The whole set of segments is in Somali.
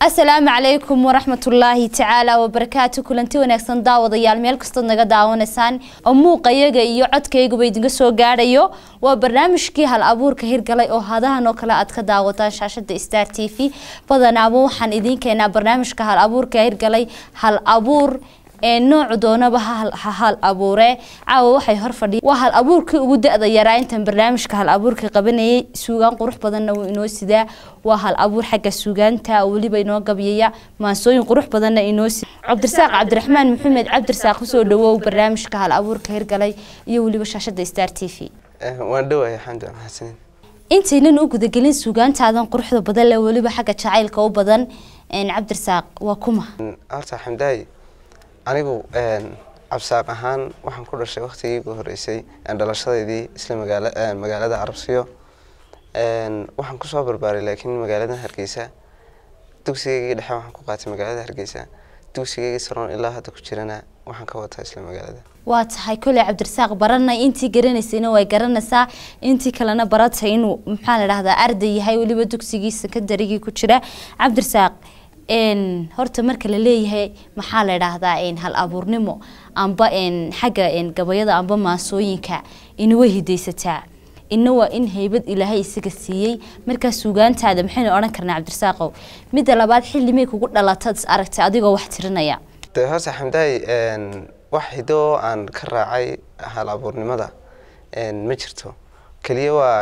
السلام عليكم ورحمة الله تعالى وبركاته كلنتي ونكسن داوديال meel kasta naga daawanaysan oo muuqayaga iyo codkayga bay idinka soo gaarayo waa barnaamijkii hal abuurka hirgalay oo hadahan oo kala aad ka daawataan shaashada Star TV badanaaba waxaan idin keenaa barnaamijka hal abuurka hirgalay hal abuur nooc doonaba hal abuure caawa waxay hor fadhi waa hal abuurkii ugu da'da yaraa intan barnaamijka hal abuurka qabanayay suugaan qurux badanna uu inoo sidaa waa hal abuur xagga suugaanta waliba inoo gabiyaya maasooyin qurux badanna inoo sida Cabdirasaaq Cabdiraxmaan Maxamed Cabdirasaaq soo dhawow barnaamijka hal abuurka hirgalay iyo waliba shaashada Star TV waan dhawahay xamdan xasan intiinan u gudagelin suugaantaadan quruxda badan la waliba xagga jacaylka u badan Cabdirasaaq waa kuma arta xamdaay anigu absaaq ahaan waxaan ku dhashay waqtigii ugu horeysay dhalashadaydii isla magaalada Arabsiyo waxaan ku soo barbaaray laakiin magaalada Hargeysa dugsigayga dhexe waxaan ku qaatay magaalada Hargeysa dugsigayga saroon ilaa hadda ku jirana waxaan ka wataa isla magaalada waa tahay kulay Cabdirasaaq baranay intii garanaysayna way garanaysaa intii kalena baratay inuu maxaa la dhahdaa arday yahay waliba dugsigiisa ka darigii ku jira Cabdirasaaq horta marka la leeyahay maxaa la yiraahdaa hal abuurnimo amba xagga gabayada amba maasooyinka inuu hidaysataa inuu in haybad Ilaahay isaga siiyay marka suugaantaada maxaynu oran karnaa Cabdirasaaqow mid labaad xillimay kugu dhalatay aragtay adigoo wax tirinaya hoose xamdaay wax hidoo aan ka raacay hal abuurnimada ma jirto kaliya waa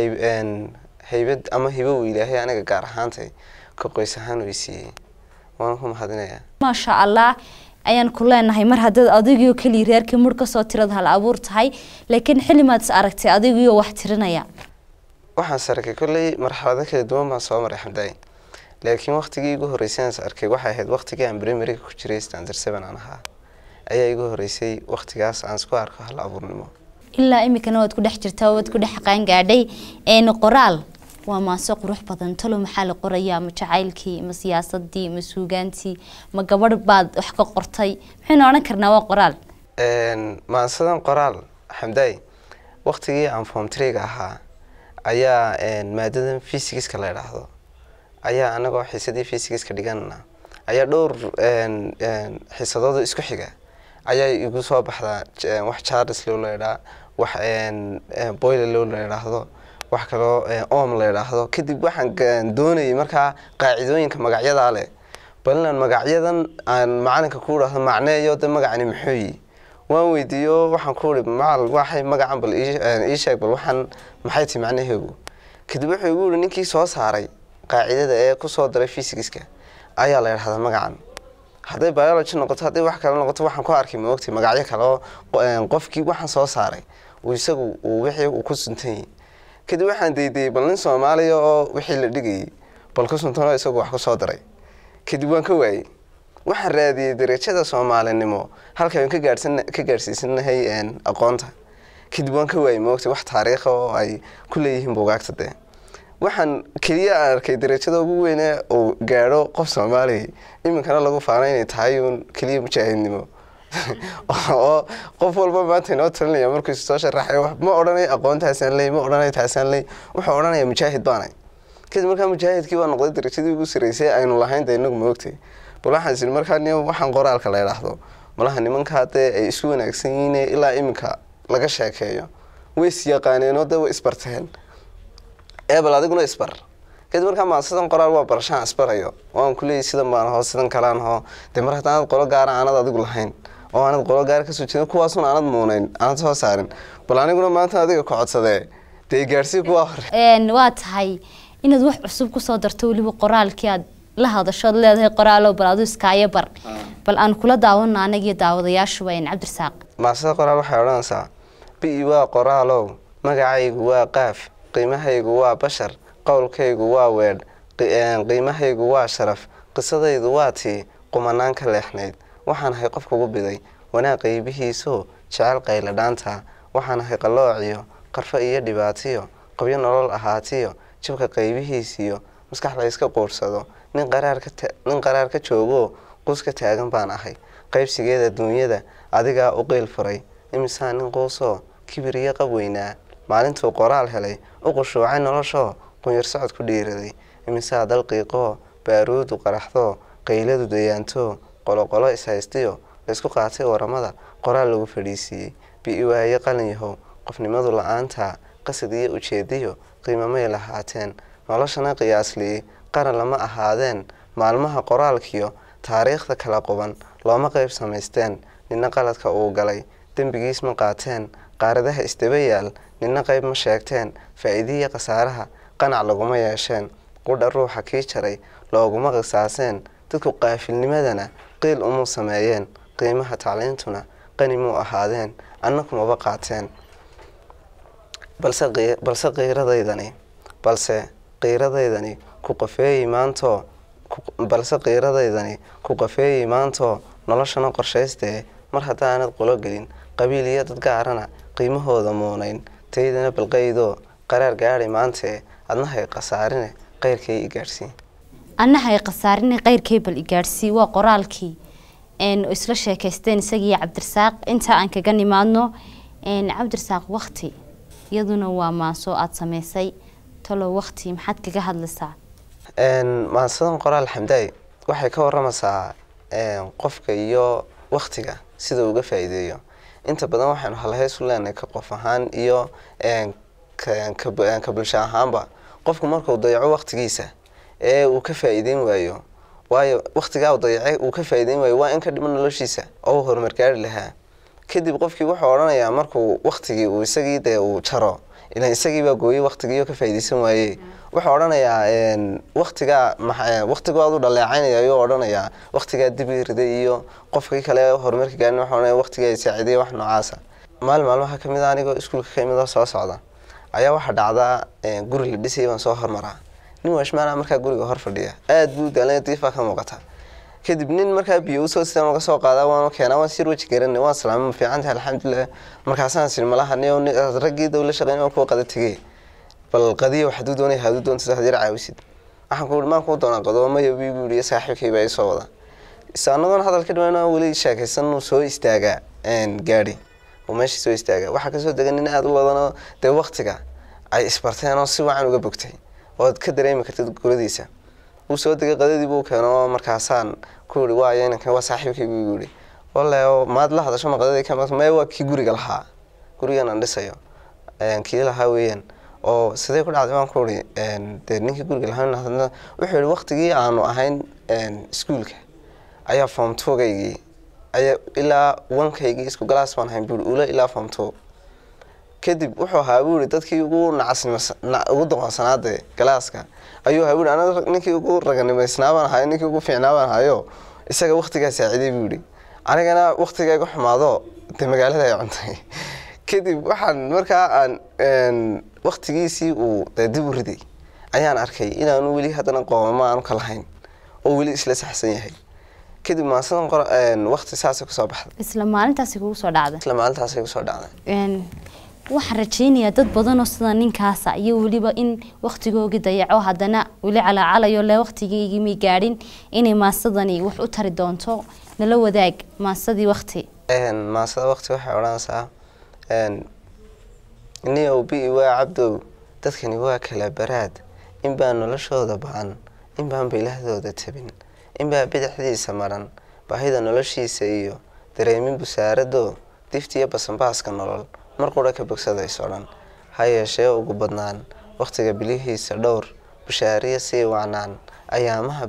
haybad ama hibo Ilaahay anaga gaar ahaantay ka qoys ahaan u siiyay waan ku mahadinayaa ma sha Allah ayaan ku leenahay mar hadda adigu kali reerkii mur ka soo tirad hal abuur tahay laakiin xilimaad aragtay adigu wax tirinaya waxaan sarakay kulay marxalada kala duwan ma soo maray xamdaay laakiin waqtigii ugu horeysay arkay waxa ahayd waqtigii aan primary ku jiray standard 7 aan ahaa ayaa ugu horeysay waqtigaas aan isku arko hal abuurnimo ilaa imikana waad ku dhex jirtaa waad ku dhex qaan gaadhay qoraal waa maaso qurux badan talo maxaa la qorayaa ma jacaylkii ma siyaasadii ma suugaantii ma gabadh baad wax ka qortay maxaynu oran karnaa waa qoraal maasadan qoraal xamdaay waqtigii aan form 3 ga ahaa ayaa maadadan physics ka la yiraahdo ayaa anagoo xiisadii physics ka dhiganna ayaa dhowr xiisadooda isku xiga ayaa igu soo baxda wax Charles loo leeyahay wax boiler loo leeyahay wax kale oo la yiraahdo kadib waxaan doonayay marka qaacidooyinka magacyada leh balan magacyadan aan macalinka ku raahdo macneeyo de magacani muxuu waan weydiiyo waxaan ku ri macal waxay magacan bal ii sheeg bal waxaan maxay tii macnaheedu kadib wuxuu igu yiri ninkii soo saaray qaacidada ee ku soo daray physics-ka ayaa la yiraahdaa magacan haday biology noqoto haday wax kale noqoto waxaan ku arkay ma ogtay magacyo kale oo qofkii waxaan soo saaray uu isagu wixii uu ku suntay kadib waxaan deeday bal nin Soomaaliya oo wixii la dhigay bal ku suntan isagu wax ku soo daray kadib waan ka waayay waxaan raadiyay darajada Soomaalinimo halka aan ka gaarsiisanahay aqoonta kadib waan ka waayay moogtay wax taariikh oo ay ku leeyihiin buugaagta waxaan kaliya arkay darajada ugu weyn oo gaaro qof Soomaali iminkana lagu faanay inay tahay kaliya mujaahidnimo oo qof walba maanta inoo talinaya markuu soo sharaxay wax ma oranay aqoontaasaan leey ma oranay taasaan leey wuxuu oranaya mujaahid baanay kadib markaa mujaahidkii waa noqday darajadii ugu sareysay aynu lahayn inagu ma ogtay bal waxaan siin markaa waxaan qoraalka la yiraahdo malaha nimanka hadda ay isu wanaagsan yihiin ilaa iminka laga sheekeeyo way yaqaaneen oo way isbarteen bal adiguna isbar kadib markaa maasadan qoraal waa barashaan isbarayo waan ku leeyahay sida maan hoos sidan kalaan hoo de mar haddaan qolo gaar aanad adigu lahayn oo aanad qolo gaar ka soo jeedin kuwaas aanad muunayn aanad soo saarin bal aniguna maanta adiga ku codsadee de gaarsi kuwa hore waa tahay inaad wax cusub ku soo darto waliba qoraalkii aad la hadasho leedahay qoraalo bal adu iskaayo bar bal aan kula daawana anaga daawadayaashu waa Cabdirasaaq maasada qoraal waxay oranaysaa bi waa qoraalow magacaygu waa qaaf qiimahaygu waa bashar qowlkaygu waa weed qiimahaygu waa sharaf qisadaydu waa tii qumanaan ka leexnayd waxaan ahay qof kugu biday wanaag qaybihiisu jacayl qayla dhaanta waxaan ahay qaloociyo qarfa iyo dhibaatiyo qabyo nolol ahaatiyo jibka qaybihiisiyo maskax la iska qoorsado nin qaraar ka joogo qoyska taagan baan ahay qaybsigeeda dunyada adiga u qeyl furay imisa nin qoyso kibiriye qabweynaa maalintuu qoraal helay u qushuucay nolosho qunyar socod ku dhiiraday imisa dalqiiqo baaruudu qaraxdo qayladu dayaanto qoloqolo ishaystiyo laysku qaatay waramada qoraal lagu fadhiisiiyey biiwaaye qalin yahow qofnimadu la-aanta qasad iyo ujeediyo qiimamay lahaateen noloshana qiyaasliyey qaran lama ahaadeen maalmaha qoraalkiyo taariikhda kala quban looma qayb samaysteen nina qaladka uu galay dembigiis ma qaateen qaaradaha isdaba yaal nina qayb ma sheegteen faa'iidiya khasaaraha qanac laguma yeesheen qudha ruuxa kii jaray looguma qisaaseen dadku qaafilnimadana qiil umuu sameeyeen qiimaha tacliintuna qani muu ahaadeen annakumaba qaateen balse qiiradaydani ku qafeeyi maantoo noloshana qorshaystee mar haddaanad qolo gelin qabiil iyo dad gaarana qiimahooda muunayn taydana balqaydoo qaraar gaadhay maantee adnahay khasaarine qayrkay i gaadhsii annahay khasaarine qayrkay bal i gaadhsii waa qoraalkii isla sheekaysteen isagiiyo cabdirasaaq inta aan kaga nimaadno cabdirasaaq waqti iyaduna waa maansoo aada samaysay talo waqti maxaad kaga hadlaysaa maansadan qoraal xamdaay waxay ka waramaysaa qofka iyo waqtiga sida uga faa'iideeyo inta badan waxaanu halhays u leenahay ka qof ahaan iyo ka bulsho ahaanba qofku markuu dayaco waqtigiisa ee uu ka faa'iideyn waayo waayo waqtigaa uu dayacay uu ka faa'iideyn waayo waa in ka dhiman noloshiisa oo horumar gaari lahaa kadib qofkii wuxuu odhanayaa markuu waqtigii uu isagii dee uu jaro ilan isagii baa gooyey waqtigii oo ka faa'iideysan waayey wuxuu odhanayaa waqtigooduu dhaleecaynaya ayuu odhanayaa waqtigaa dib i riday iyo qofkii kale horumarka gaarin wuxuu odhanaya waqtigaa i saaciiday wax noocaasa maalmaha ka mid a anigoo iskuulka ka imid oo soo socda ayaa waxaa dhacdaa guri la dhisayay baan soo hormaraa nin washmaana markaa guriga hor fadhiya aada buu daalanya diifaa ka muuqata kadib nin markaa biyo usoo sidaan uga soo qaadaa waan keenaa waan sir weji garanay waan salaamay ma fiicantahay alxamdulilah markaasaan siri malaha nin raggii dawla shaqeyn oo kuwa qada tegey bal qadiya waxaad u doonay haad u doonta sax yar caawisid waxaan ku maan ku doonaa qadoomayo biibu iyo saaxiibkayba ay soo wada isaanadoon hadalka dhimayna weli sheekaysan uu soo istaagaa gaari oo meeshii soo istaagaa waxaa kasoo degan nin aada u wadanoo dee waqtiga ay isbarteen oo si wacan uga bogtay ood ka dareemi kartid guradiisa uu soo degay qadadii buu keeno markaasaan ku yidhi waayo inankan waa saaxiibkay buu yidhi walle maad la hadasho ma qadadii ka mee waa kii guriga lahaa gurigan aan dhisayo kii lahaa weeyaan oo sidee ku dhacday baan ku yidhi dee ninkii guriga lahaa wuxuu yidhi waqtigii aanu ahayn iskuulka ayaa form 2gaygii ayaa ilaa 1kaygii isku galaas baan ahayn buu ula ilaa form 2 kadib wuxuu ahaa buu yidhi dadkii ugu ugu doqonsanaade galaaska ayuu ahaa buu yidhi anaga ninkii ugu raganimaysnaa baan ahayo ninkii ugu fiicnaa baan ahayo isaga waqtigaa saaciiday buu yidhi anigana waqtigayga xumaado dee magaalada ay cuntay kadib waxaan markaa aan waqtigiisii uu dib u riday ayaan arkay inaanu weli haddana qoomama aanu ka lahayn oo weli isla saxsan yahay kadib maasadan waqti saasay kusoo baxday isla maalintaasi kugu soo dhacday waxaan rajaynayaa dad badan oo sida ninkaasa iyo weliba in waqtigoogii dayaco haddana weli calaacalayo le waqtigeygii may gaadhin inay maasadani wax u tari doonto nala wadaag maasadii waqti maasada waqti waxay odhanaysaa niyow bi waa cabdow dadkani waa kala baraad in baa noloshooda baan in baan bilahdooda tabin in baa bidixdiisa maran baahida noloshiisa iyo dareemin busaaradoo diftiyo basanbaaska nolol mar qura ka bogsadayso dhan ha yeeshee ugu badnaan waqtiga bilihiisa dhowr bushaariya sii wacnaan ayaamaha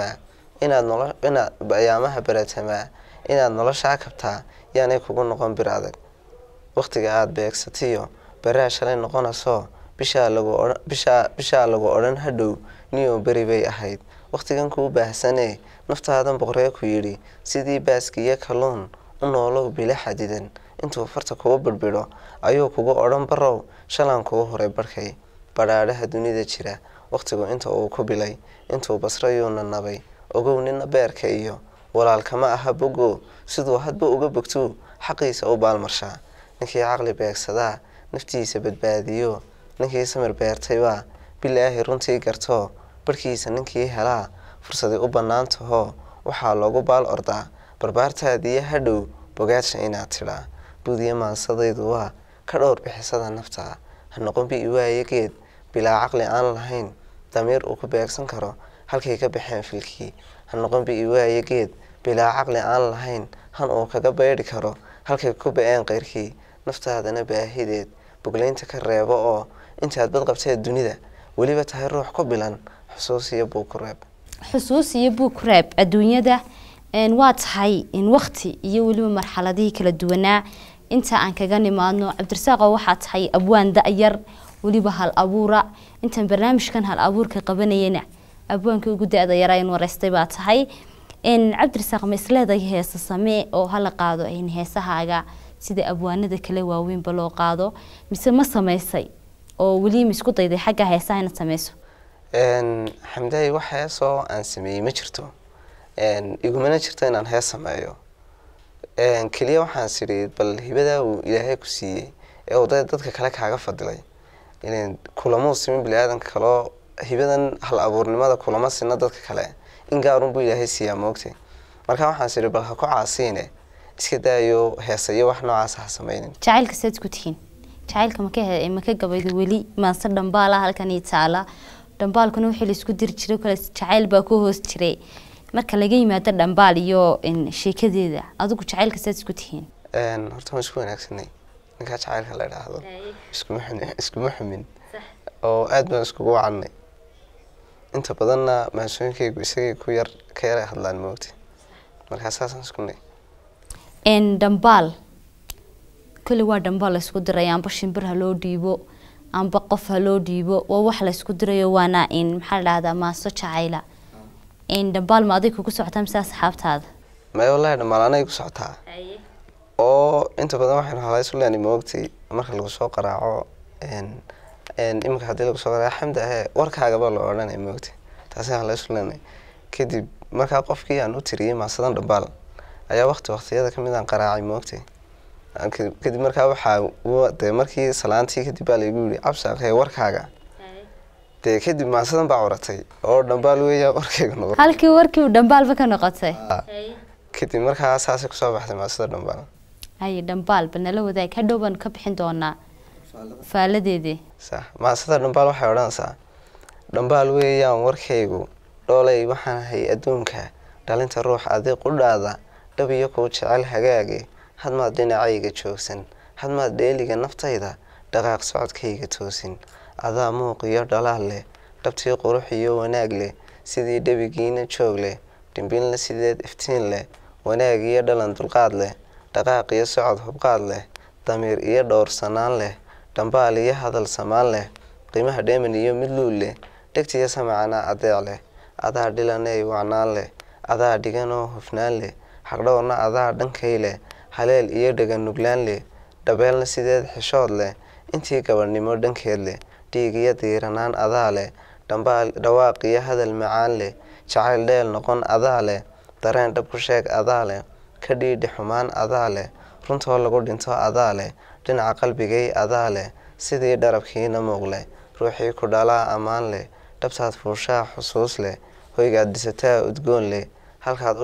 baratamaa inaad noloshaa kabtaa yaanay kugu noqon bir adag waqtiga aada beegsatiyo baraa shalay noqonayso bishaa lagu odhan hadhow niyow beri bay ahayd waqtigan kuu baahsanee naftaadan boqoree ku yidhi sidii baaskiiyo kalluun u noolow bila xadidan intuu farta kugu birbidho ayuu kugu odhan barow shalaan kugu horay barkay badhaadhaha dunida jira waqtigu inta uu ku bilay intuu basrayuuna nabay ogow nina beerka iyo walaalkama aha bogo siduu hadba uga bogtuu xaqiisa u baalmarshaa ninkii caqli beegsadaa naftiisa badbaadiyo ninkii samir beertaybaa bilaahi runtii gartoo barhkiisa ninkii helaa fursadii u bannaantahoo waxaa loogu baal ordaa barbaartaadiiyo hadhow bogaadsha inaad tidhaa buudiya maansadaydu waa ka dhowr bixisada naftaa ha noqon bi waaye geed bilaa caqli aan lahayn damiir uu ku beegsan karo halkay ka baxeen filkii ha noqon bi iwaaye geed bilaa caqli aan lahayn han uu kaga beedhi karo halkay ku ba'een qeyrkii naftaadana baahideed bogleynta ka reebo oo intaad bad qabtee dunida weliba tahay ruux ku bilan xusuus iyo buug ku reeb adduunyada waa tahay in waqti iyo weliba marxaladihii kala duwanaa inta aan kaga nimaadno Cabdirasaaq waxaa tahay abwaan da'yar weliba hal abuura intaan barnaamijkan hal abuurka qabanayna abwaanka ugu da'da yar ayaan wareystay baa tahay Cabdirasaaq ma isleedahay heesa samee oo hala qaado heesahaaga sida abwaanada kale waaweyn ba loo qaado mise ma sameysay oo weli ma isku dayday xagga heesaha inaad sameyso xamday wax heesoo aan sameeyay ma jirto igumana jirto inaan hees sameeyo kaliya waxaan sidii bal hibada uu Ilaahay ku siiyay ee uu dadka kale kaaga fadilay inaan kulamo simin bilaadanka kale hibadan hal abuurnimada kulamo sina dadka kale in gaarun buu Ilaahay siiyaa moogtay marka waxaan sidii bal ha ku caasiine iska daayo heesayo wax noocaas ah sameeynin jacaylka saad ku tihiin jacaylka ma ka gabaydo weli ma sa dhambaala halkan ii taala dhambaalkuna wixii la isku dir jiray kale jacayl baa ku hoos jiray marka laga yimaado dhambaal iyo sheekadeeda adigu jacaylka saad isku tihiin horta ma isku wanaagsanay ninka jacaylka la yiraahdo isku xumin oo aad baan isku wacnay inta badanna maasooyinkaygu isagay ku yar ka yar hadlaan moogtay marka saasaan isku nay dhambaal kale waa dhambaal la isku diray amba shimbir ha loo dhiibo amba qof ha loo dhiibo waa wax la isku dirayo waana maxaa la dhahdaa maaso jacayla dhambaal ma adiga ku socotaa mise asxaabtaada ma wallahi dhambaal anay ku socotaa oo inta badan waxaan halay isu leenay moogtay marka lagu soo qaraaco imika hadii lagu soo qaraaco xamda warkaaga baa loo odhanay moogtay taasi halay isu leenay kadib marka qofkii aan u tiriyay maasadan dhambaal ayaa waqtiyada kamid aan qaraacay moogtay kadib marka waxa markii salaantii kadib baa la igu yiri Cabsaaq warkaaga kadib maasadan baa uratay oo dhambaal weeyaa warkayga noqday halkii warkii dhambaal ka noqotay kadib marka asaasi ku soo baxday maasada dhambaal dhambaal banala wadaag ka dhowban ka bixin doonaa faaladeedii sax maasada dhambaal waxay odhanaysaa dhambaal weeyaan warkaygu dhoolay waxaan hay adduunka dhalinta ruux adiq u dhaada dhab iyo ku jecel hagaage hadmaad dhinacayga joogsan hadmaad dheeliga naftayda dhaqaaq socodkayga toosin adaa muuq iyo dhalaal leh dhabtii qurux iyo wanaag leh sidii dhabigiina joog leh dhimbinla sideed iftiin leh wanaag iyo dhalan dulqaad leh dhaqaaq iyo socod hubqaad leh damiir iyo dhowrsanaan leh dhambaal iyo hadal samaan leh qiimaha dheeman iyo mid luul leh dhegtiya samacana adeec leh adaa dhilanay wacnaan leh adaa dhiganoo hufnaan leh xaqdhowrna adaa dhankay leh haleel iyo dhagan nuglaan leh dhabeelna sideed xishood leh intii gabadhnimo dhankeed leh dhiig iyo diiranaan adaa leh dhambaal dhawaaq iyo hadal macaan leh jacayl dheel noqon adaa leh dareen dhab ku sheeg adaa leh ka dhiidhi xumaan adaa leh runtoo lagu dhinto adaa leh dhinaca qalbigay adaa leh sidii dharabkiina muuq leh ruuxii ku dhalaa ammaan leh dhabtaad fuushaa xusuus leh hoygaad dhisataa udgoon leh halkaad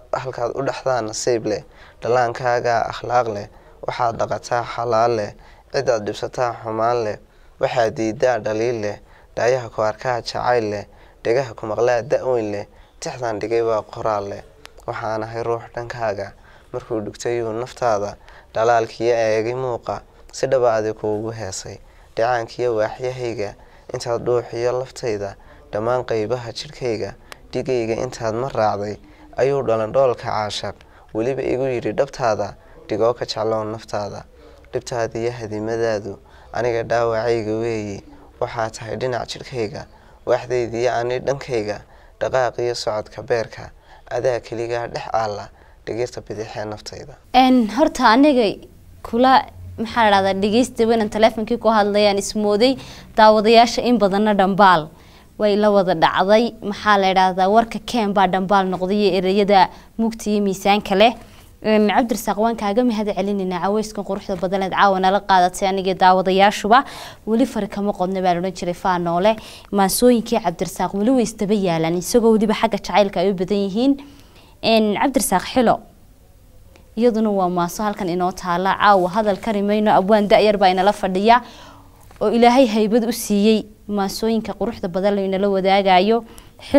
u dhaxdaa nasiib leh dhalaankaagaa akhlaaq leh waxaad dhaqataa xalaal leh cidaad dhibsataa xumaan leh waxaad diidaa dhaliil leh dhaayaha ku arkaa jacayl leh dhegaha ku maqlaa da-weyn leh tixdan dhigay waa qoraal leh waxaan ahay ruux dhankaaga markuu dhigtayuu naftaada dhalaalkiyo eegay muuqa si dhaba adi kuugu heesay dhacaankiyo waaxyahayga intaad dhuuxiyo laftayda dhammaan qaybaha jidhkayga dhigayga intaad ma raacday ayuu dhalan dhoolka caashaq weliba igu yidhi dhabtaada dhigoo ka jecloon naftaada dhibtaada iyo hadimadaadu aniga dhaawacayga weeyi waxaa tahay dhinac jidhkayga waaxdaydiyo ani dhankayga dhaqaaq iyo socodka beerka adaa keligaa dhex aalla dhigirta bidixee naftayda horta aniga kula maxaa la dhahdaa dhegeysta weyn teleefankii ku hadlayaan ismooday daawadayaasha in badanna dhambaal way la wada dhacday maxaa la dhahdaa warka keen baa dhambaal noqday ereyada mugta iyo miisaanka leh Cabdirasaaq waan kaaga mahad celinayna caweyskan quruxda badan ee caawana la qaadatay aniga daawadayaashuba wali farkama qodna baa oran jiray faanoole maasooyinkii Cabdirasaaq wali way istaba yaalan isagoo waliba xagga jacaylka ay u badan yihiin Cabdirasaaq xilo iyaduna waa maaso halkan inoo taala caawa hadal karimayno abwaan da'yar baa inala fadhiya oo Ilaahay haybad u siiyay maasooyinka quruxda badan la inala wadaagayo xilo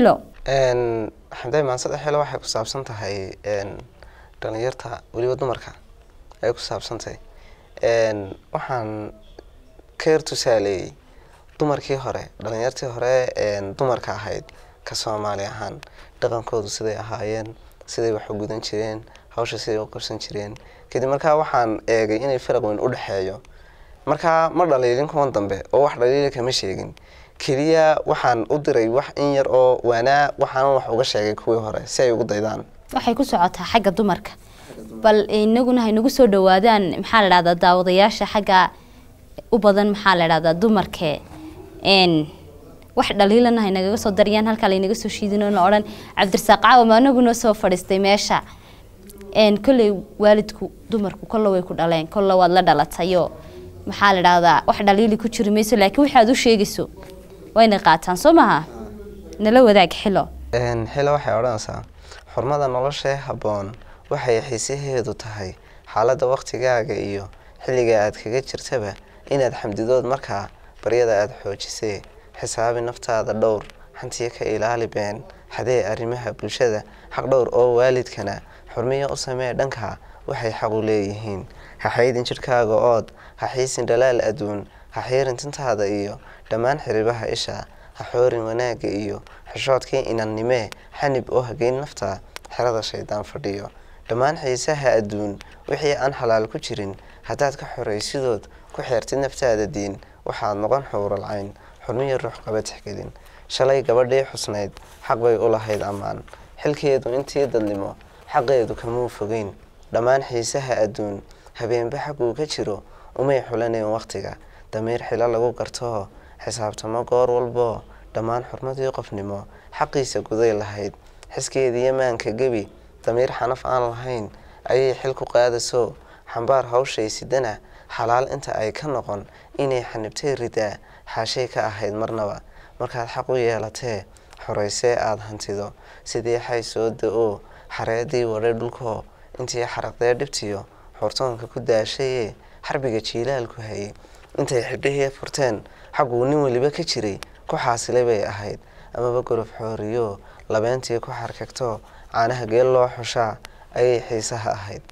xamday maansada xilo waxay ku saabsan tahay dhalinyarta weliba dumarka ay ku saabsan tahay waxaan ka yar tusaaleeyey dumarkii hore dhalinyartii hore dumarka ahayd ka Soomaali ahaan dhaqankoodu siday ahaayeen siday wax u gudan jireen hawsha siday u qabsan jireen kadib markaa waxaan eegay inay faraq weyn u dhaxeeyo markaa ma dhaliilin kuwan dambe oo wax dhaliila kama sheegin kaliya waxaan u diray wax in yar oo waxaan wax uga sheegay kuwii hore si ay ugu daydaan waxay ku socotaa xagga dumarka bal inaguna haynagu soo dhawaadaan maxaa la dhahdaa daawadayaasha xagga u badan maxaa la dhahdaa dumarka wax dhaliilana haynaga soo dariyaan halka la inaga soo shiidino oo oran Cabdirasaaq Caawa ma anaguna soo fadhiistay meesha kulay waalidku dumarku kullo way ku dhaleen kullo waad la dhalatayo maxaa la dhahdaa wax dhaliili ku jiri mayso laakiin waxaad u sheegayso wayna qaataan Soomaha nala wadaag xilo xilo waxay oranaysaa xurmada nolosha haboon waxay xiisaheedu tahay xaaladda waqtigaaga iyo xilliga aad kaga jirtaba inaad xamdidood markaa baryada aad xoojisay xisaabi naftaada dhowr hantiya ka ilaali been hadee arrimaha bulshada xaq dhowr oo waalidkana xurmiyo u samee dhanka waxay xaq u leeyihiin ha xaydin jirkaaga ood ha xiisin dhalaal aduun ha xiirin tintaada iyo dhammaan xiribaha isha ha xoorin wanaaga iyo xishoodkii inannimee xanib oo hageyn nafta xerada shaydaan fadhiyo dhammaan xiisaha aduun wixii aan xalaal ku jirin haddaad ka xoraysidood ku xeertid naftaada diin waxaad noqon xuural cayn xurmiyo ruux qaba tixgelin shalay gabadhii xusnayd xaq bay u lahayd ammaan xilkeedu intii dadnimo xaqeedu kamuu fogeyn dhammaan xiisaha aduun habeenba xaquu ka jiro umay xulaneen waqtiga damiir xilo lagu garto xisaabtamo goor walbo dhammaan xurmadii qofnimo xaqiisa guday lahayd xiskeedii yamaanka gebi damiir xanaf aan lahayn ayay xil ku qaadaso xambaar hawshay sidana xalaal inta ay ka noqon inay xanibtay ridaa xaashay ka ahayd marnaba markaad xaq u yeelatee xoraysee aad hantido sidii xay soo da'o xareedii waray dhulkoo intii xaraqdee dhibtiyo xortoonka ku daashayee xarbiga jiilaalku hayay intay xidhihii furteen xaquu nin waliba ka jiray ku xaasilay bay ahayd amaba gorof xooriyo labeentii ku xarkagto caanaha geel loo xushaa ayay xiisaha ahayd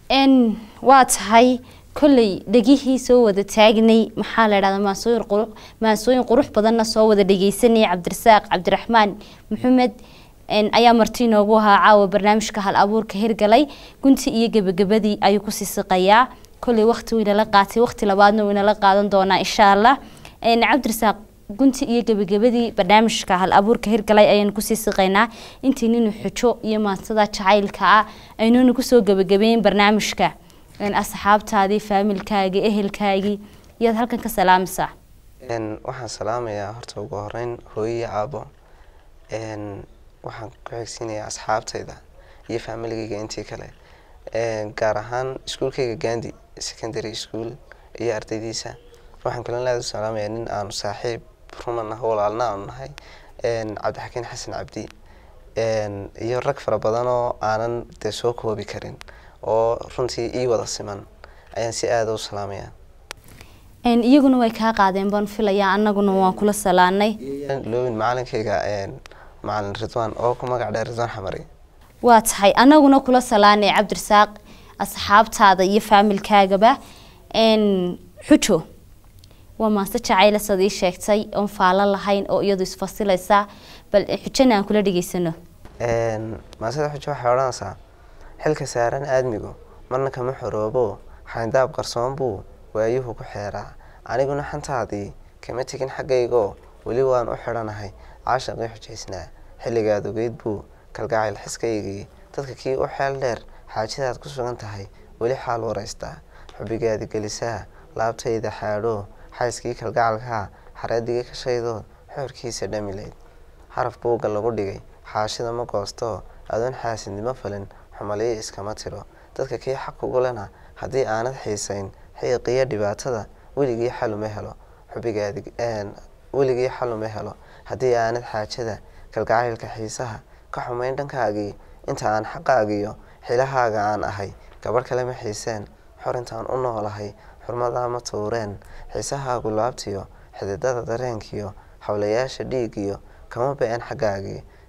waa tahay kulley dhagihii soo wada taagnay maxaa la yiraahdaa maasooyin qurux badanna soo wada dhageysanay Cabdirasaaq Cabdiraxmaan Maxamed ayaa marti noogu ahaa caawa barnaamijka hal abuurka hirgalay gunti iyo gabagabadii ayuu ku siisiqayaa kulley waqti weyn la qaatay waqti labaadna weyn la qaadan doonaa insha Allah Cabdirasaaq gunti iyo gabagabadii barnaamijka hal abuurka hirgalay ayaan ku siisiqaynaa intii nin xujo iyo maansada jacaylka ah aynu ku soo gabagabeeyeen barnaamijka asxaabtaadii familkaaga ehelkaagii yaad halkan ka salaamaysaa waxaan salaamayaa horta ugu horeyn hooyo aabo waxaan ku xigsiinayaa asxaabtayda iyo familkayga intii kale gaar ahaan iskuulkayga Gandhi secondary school iyo ardaydiisa waxaan kala leeyahay salaamayaa nin aan saaxiib ruman ah walaalna aan nahay Cabdixakiin Xasan Cabdi iyo rag fara badan oo aanan soo koobi karin oo runtii ii wada siman ayaan si aad u salaamayaa iyaguna way ka qaadeen baan filayaa annaguna waan kula salaanay loobin macalinkayga macalin Ridwaan oo ku magac dheer Ridwaan Xamari waa tahay annaguna kula salaanay Cabdirasaaq asxaabtaada iyo familkaagaba xujo waa maanta jacayl sadii sheegtay oo faala lahayn oo iyadu isfasilaysa bal xujana aan kula dhageysano maanta xujo waxay oranaysaa xilka saaran aadmigu marna kama xoroobo xayndaab qarsoon buu waayuhu ku xeeraa aniguna xantaadii kama tegin xaggaygo weli waan u xiranahay caashaqii xujaysnaa xilligaad ogeyd buu kalgacayl xiskaygii dadka kii u xeel dheer xaajidaad ku sugan tahay weli xaal waraystaa xubigaadi gelisaa laabtayda xaadho xayskii kalgacalkaa xareedigii ka shaydood xoorkiisa dhamileyd xaraf buugga lagu dhigay xaashida ma goosto adoon xaasidnimo falin xumaliyo iskama tiro dadka kii xaq ugu lena haddii aanad xiisayn xiiqiyo dhibaatada weligii xal uma helo xubigaadi weligii xal uma helo haddii aanad xaajada kalgacaylka xiisaha ka xumayn dhankaagii inta aan xaqaagiyo xilahaaga aan ahay gabadh kale ma xiiseen xorintaan u noolahay xurmadaa ma tuureen xiisahaagu laabtiyo xididada dareenkiyo hawlayaasha dhiigiyo kama been xaggaagii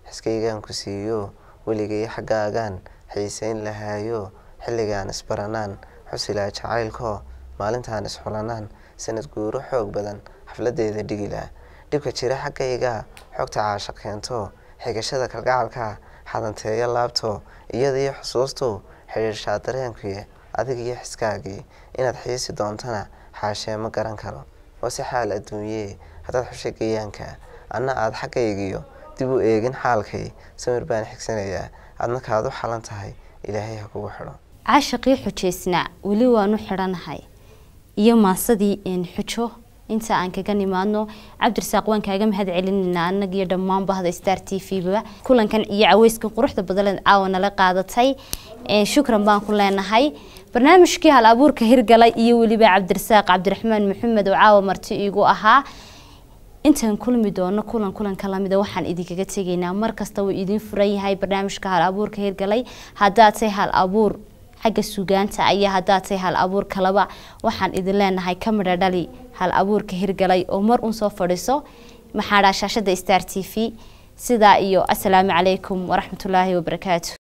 xiskaygaan ku siiyo weligay xaggaagaan xiisayn lahaayo xilligaan isbaranaan xusilaa jacaylko maalintaan isxulanaan sanad guuro xoog badan xafladeeda dhigila dhibka jira xaggayga xogta caasha keento xigashada kalgacalka xadanteeya laabto iyadii xusuustu xidhiirshaa dareenkuye adig iyo xiskaagii inaad xiisi doontana xaashee ma garan karo wase xaal adduunyee haddaad xushay gayaanka anna aad xaggaygiyo dib u eegin xaalkay samir baan xigsanayaa adna kaad u xalan tahay ilaahay ha kugu xidho caashaqii xujaysnaa weli waanu xidhanahay iyo maasadii xujo inta aan kaga nimaadno cabdirasaaq waan kaaga mahad celinayna annaga iyo dhammaan bahda Star TV ba kulankan iyo caweyska quruxda badan caawa nala qaadatay shukran baan ku leenahay barnaamijkii hal abuurka hirgalay iyo waliba cabdirasaaq cabdiraxmaan maxamed oo caawa marti iigu ahaa intaan kulmi doono kulan kalamida waxaan idinkaga tegaynaa markasta uu idin furan yahay barnaamijka hal abuurka hirgalay haddaad say hal abuur xagga suugaanta ayaa haddaad say hal abuur kalaba waxaan idin leenahay ka midha dhali hal abuurka hirgalay oo mar un soo fadhiso maxaa shaashada Star TV sidaa iyo assalaamu calaykum waraxmatullaahi wabarakaatu